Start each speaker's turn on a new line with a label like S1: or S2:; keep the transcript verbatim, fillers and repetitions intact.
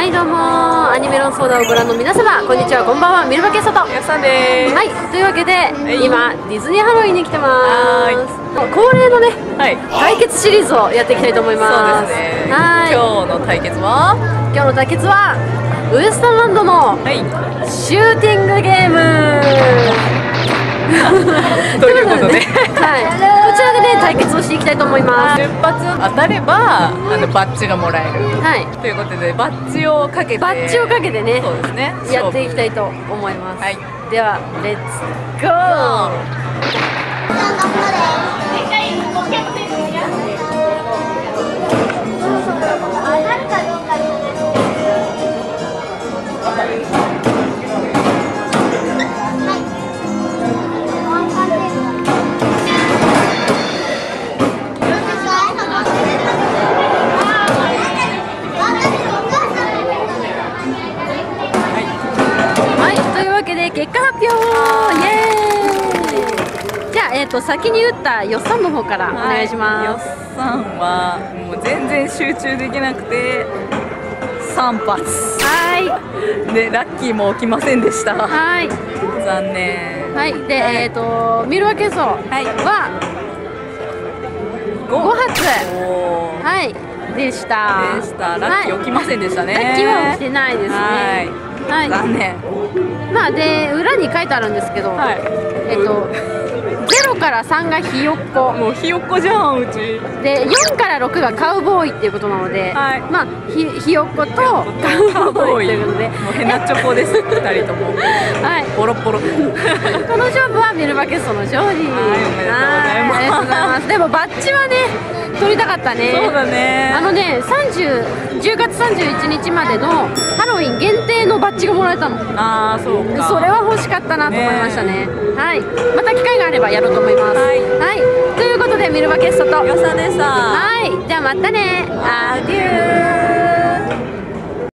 S1: はいどうも、アニメ論争談をご覧の皆様、こんにちは、こんばんは、ミルバケストと
S2: やさんです。
S1: はい、というわけで、
S2: い
S1: 今ディズニーハロウィンに来てま
S2: は
S1: す。恒例のね、
S2: はい。
S1: 対決シリーズをやっていきたいと思います。
S2: そうですね。
S1: はい。
S2: 今日の対決は
S1: 今日の対決はウエスタンランドの
S2: はい。
S1: シューティングゲーム
S2: ということで、
S1: はい、こちらでね対決をしていきたいと思います。
S2: 出発当たればあのバッジがもらえる。
S1: はい。
S2: ということでバッジをかけて
S1: バッジをかけてね、
S2: そうですね。
S1: やっていきたいと思います。
S2: はい。
S1: ではレッツゴー。結果発表、イエーイ。じゃあ、えー、と先に打ったよっさんの方からお願いします。
S2: よっさんはもう全然集中できなくてさん発。
S1: はい
S2: でラッキーも起きませんでした。
S1: はい
S2: 残念。
S1: はいで、はい、えっ、ー、とミルワケソはご発はいでした。
S2: でした。ラッキー起きませんでしたね。
S1: ラッキーは起きてないですね。
S2: はい、残念。
S1: まあで裏に書いてあるんですけど、はい、えっとゼロからさんがひよっこ、
S2: もうひよっこじゃんうち
S1: でよんからろくがカウボーイっていうことなので、はい、まあ ひ, ひよっことカウボーイということで、
S2: もうヘナチョコですふたりとも。はいボロボロ。こ
S1: の勝負はミルバケストの勝利。はい、おめでとうございます。ありがとうございます。でもバッジはね取りたかったね。
S2: そうだね。
S1: あのねじゅうがつさんじゅういちにちまでのハロウィン限定のバッジがもらえたの。
S2: ああそうか。
S1: それは欲しかったなと思いましたね。はい。また機会があればやろうと思います。はい。はい、ということでミルバケストと
S2: よさでした。
S1: はい。じゃあまたね。アデュー。